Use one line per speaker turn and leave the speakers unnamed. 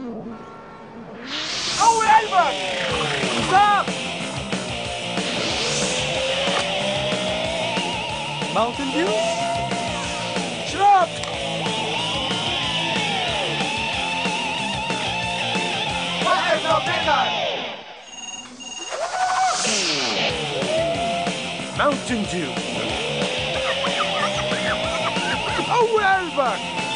أول قلبك. Stop. Mountain Dew. شرب. واحد لو تقدر. Mountain Dew. أول قلبك.